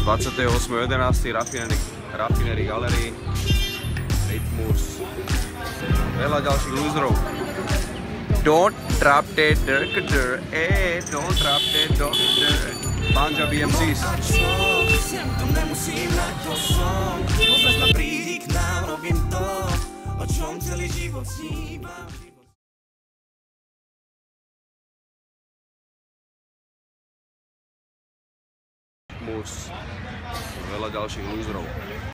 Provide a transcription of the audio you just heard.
28.11. Raffinery Gallery, Rytmus, veľa ďalších loserov. Don't trap the doctor, don't trap the doctor. Punjabi MCs. To nemusím na to som, poznáš ma, prídi k nám, robím to, o čom celý život snívam. Rytmus, veľa ďalších loserov.